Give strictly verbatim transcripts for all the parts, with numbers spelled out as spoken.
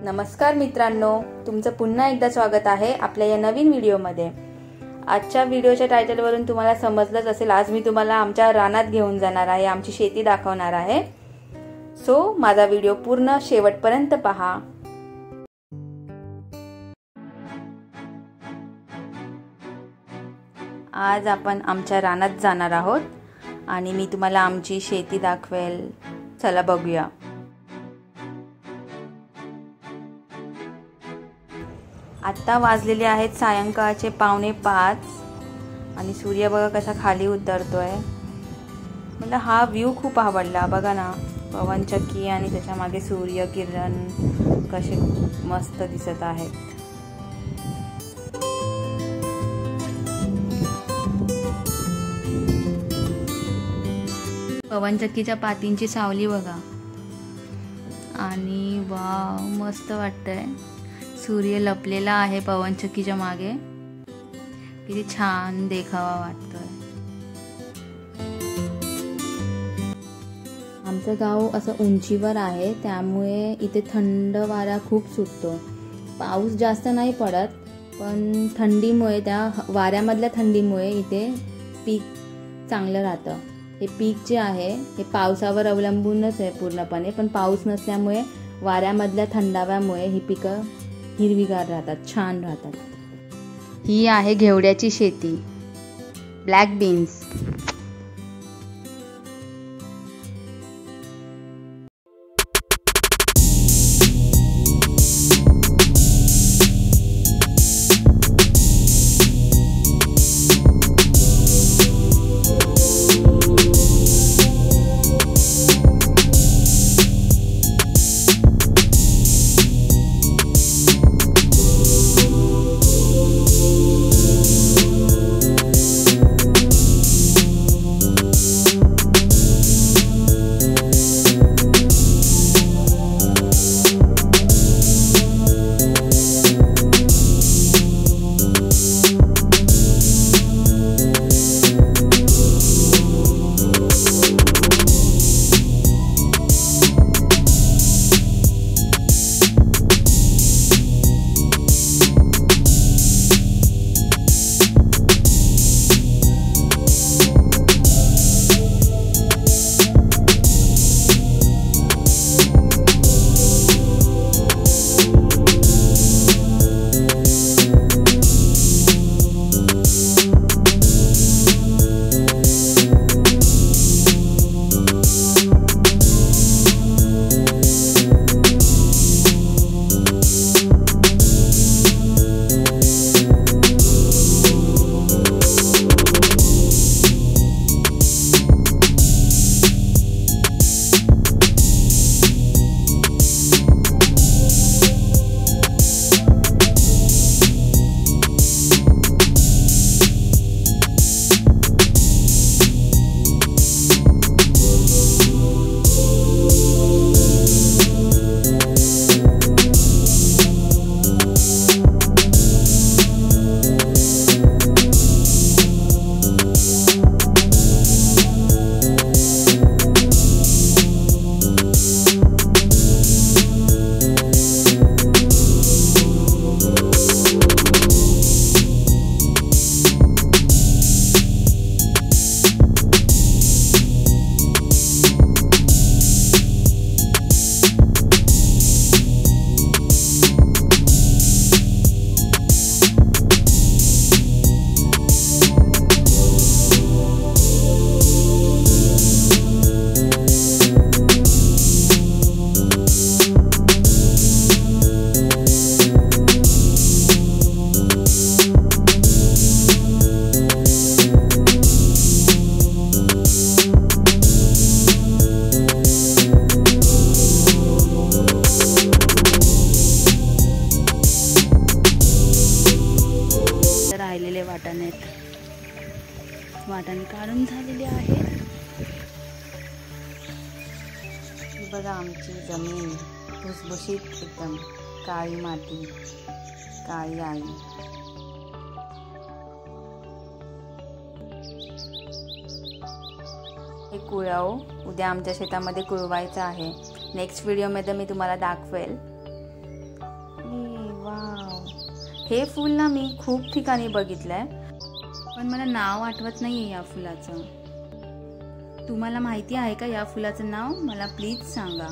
नमस्कार मित्रांनो, तुमचं पुन्हा एकदा स्वागत आहे आपल्या या नवीन व्हिडिओमध्ये। आजच्या व्हिडिओच्या टायटलवरून तुम्हाला समजलंच असेल, आज मी तुम्हाला आमच्या रानात घेऊन जाणार आहे, आमची शेती दाखवणार आहे। सो माझा व्हिडिओ पूर्ण शेवटपर्यंत पहा। आज आपण आमच्या रानात जाणार आहोत आणि मी तुम्हाला आमची शेती दाखवेल। चला बघूया। आता वाजलेले आहेत सायंकाळचे पावणे पाच आणि सूर्य बघा कसा खाली उतरतोय। मला हा व्ह्यू खूप आवडला, बघा ना, पवनचक्की आणि त्याच्या मागे सूर्य किरण कसे मस्त दिसत आहेत। पवनचक्कीच्या पातींची सावली बघा आणि वाव, मस्त वाटतंय। सूर्य लपलेला आहे पवनचक्कीच्या मागे, किती छान देखावा वाटतोय। आमचं गाव असं उंचीवर आहे, त्यामुळे इथे थंड वारा खूप सुटतो। पाऊस जास्त नाही पडत, पण थंडीमुळे, त्या वाऱ्यामधल्या थंडीमुळे इथे पीक चांगलं राहतं। हे पीक जे आहे हे पावसावर अवलंबूनच आहे पूर्णपणे, पण पाऊस नसल्यामुळे वाऱ्यामधल्या थंडाव्यामुळे ही पिकं हिरवीगार राहतात, छान राहतात। ही आहे घेवड्याची शेती, ब्लॅक बीन्स। वाटण काढून झालेले आहे। बघा आमची जमीन भुसभुशीत, एकदम काळी माती, काळी आई। हे कुळव उद्या आमच्या शेतामध्ये कुळवायचं आहे। नेक्स्ट व्हिडिओमध्ये मी तुम्हाला दाखवेल। वाव, हे फूल ना मी खूप ठिकाणी बघितलंय, पण मला नाव आठवत नाहीये या फुलाचं. तुम्हाला माहिती आहे का या फुलाचं नाव? मला प्लीज सांगा.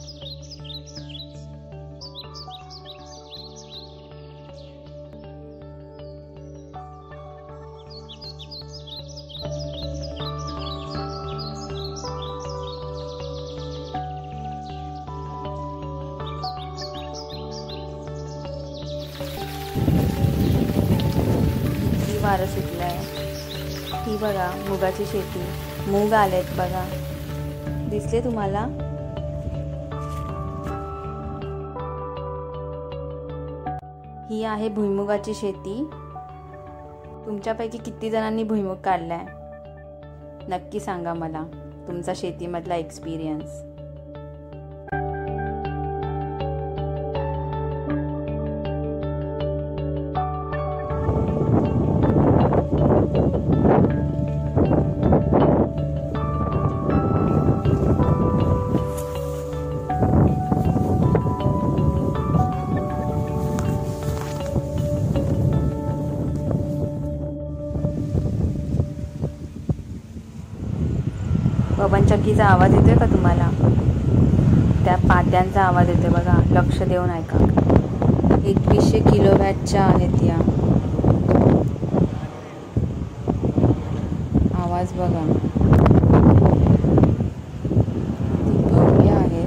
वारं सुटलंय. ही बघा मुगाची शेती, मूग आलेत बघा, दिसले तुम्हाला? ही आहे भुईमुगाची शेती. तुमच्यापैकी किती जणांनी भुईमुग काढलाय नक्की सांगा मला तुमचा शेतीमधला एक्सपिरियन्स. पवनचक्कीचा आवाज येतोय का तुम्हाला? त्या पात्यांचा आवाज येतोय बघा, लक्ष देऊन ऐका. एकवीसशे किलो वॅटच्या आहेत या. आवाज बघा, भव्य आहेत.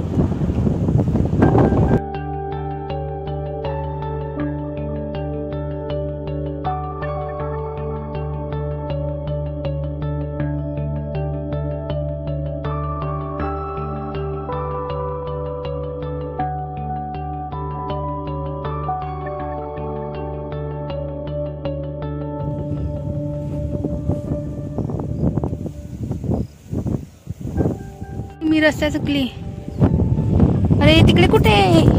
मी रस्ता चुकली. अरे तिकडे कुठे?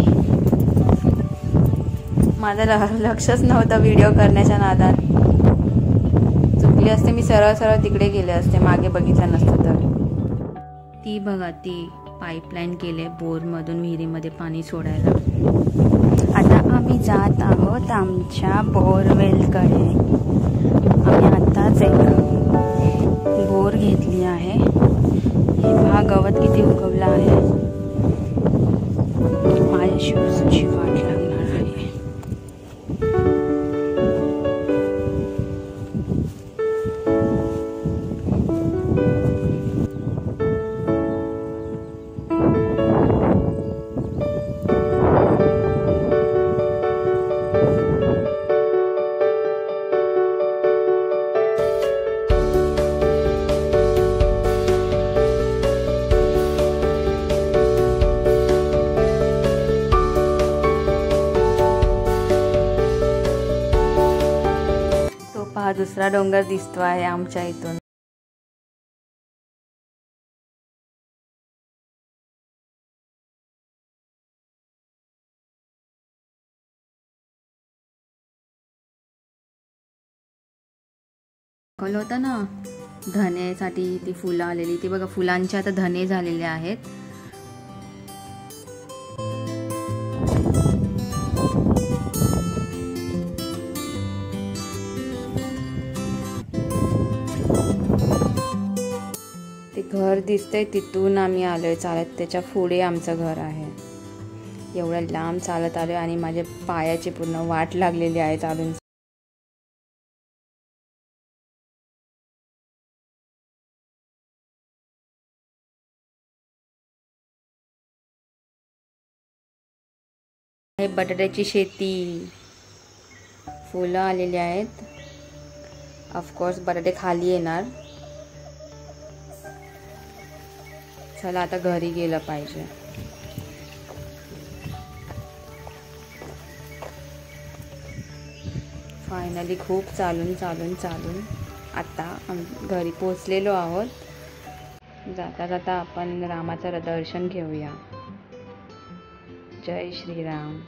माझं लक्षच नव्हतं व्हिडिओ करण्याच्या नादात. चुकली असते मी, सरळ सरळ तिकडे गेले असते, मागे बघितलं नसतं तर. ती बघा, ती पाईपलाईन केले बोरमधून विहिरीमध्ये पाणी सोडायला. आता आम्ही जात आहोत आमच्या बोरवेलकडे. आम्ही आत्ताच एक बोर घेतली आहे. हा गवत किती उगवला आहे, माझ्या शिवची वाट लागणार आहे. हा दुसरा डोंगर दिसतो आहे आमच्या इथून. दाखवलं होतं ना धनेसाठी ती फुलं आलेली, ती बघा फुलांचे आता धने झालेले आहेत. ते घर दिसतंय तिथून आम्ही आलोय चालत, त्याच्या पुढे आमचं घर आहे. एवढं लांब चालत आलोय आणि माझ्या पायाची पूर्ण वाट लागलेली आहे चालून. हे बटाट्याची शेती, फुलं आलेली आहेत. ऑफकोर्स बटाटे खाली येणार. चला आता घरी गेलं पाहिजे. फायनली खूप चालून चालून चालून आता घरी पोचलेलो आहोत. जाता जाता आपण रामाचं दर्शन घेऊया. जय श्रीराम.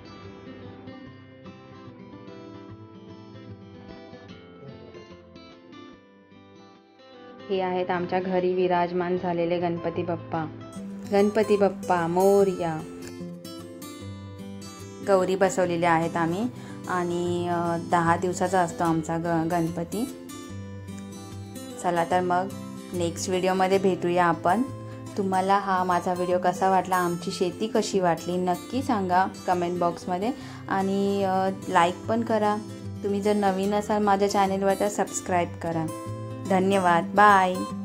हे आहेत आमच्या घरी विराजमान झालेले गणपती बाप्पा. गणपती बाप्पा मोरया. गौरी बसवलेल्या आहेत आम्ही आणि दहा दिवसाचा असतो आमचा ग गणपती। चला तर मग नेक्स्ट व्हिडिओमध्ये भेटूया आपण। तुम्हाला हा माझा व्हिडिओ कसा वाटला, आमची शेती कशी वाटली नक्की सांगा कमेंट बॉक्समध्ये आणि लाईक पण करा। तुम्ही जर नवीन असाल माझ्या चॅनेलवर तर सबस्क्राईब करा। धन्यवाद, बाय।